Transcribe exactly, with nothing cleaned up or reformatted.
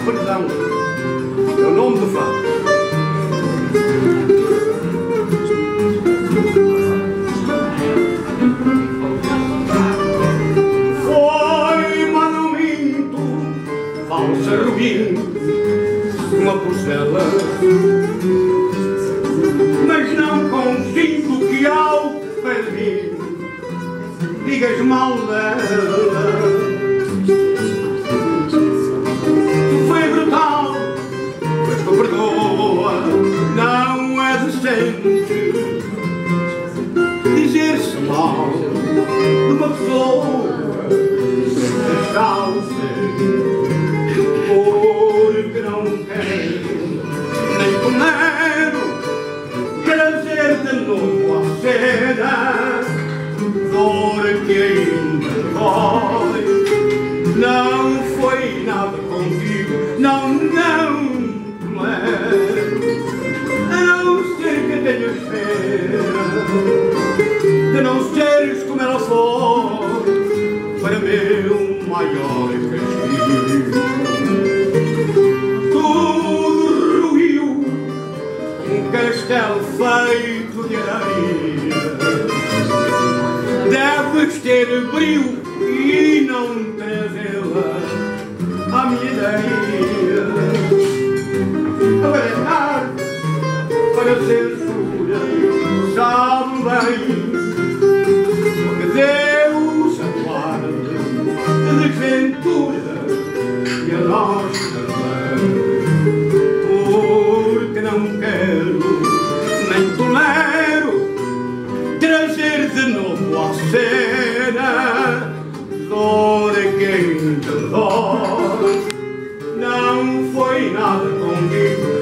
perdão. É o nome do fado. Foi manuminto, falsa rubim, uma porcela, mas não consinto que ao pé de mim digas mal dela. Tu foi brutal, mas tu perdoa, não é decente dizer-se mal de uma pessoa descalça, porque não quero nem tolero trazer de novo à cena dor que ainda dói. Não foi nada contigo, não, não tolero, a não ser que tenhas pena de não seres como ela foi, para meu maior castigo. Tudo ruiu, um castelo feito de areia. Deves ter brilho e não trazê-la à minha ideia. Agora é tarde para censura, sabe bem, porque Deus aguarda a desventura e a nós também. Porque não quero nem tolero trazer de novo à cena dor que ainda dói. Não foi nada contigo,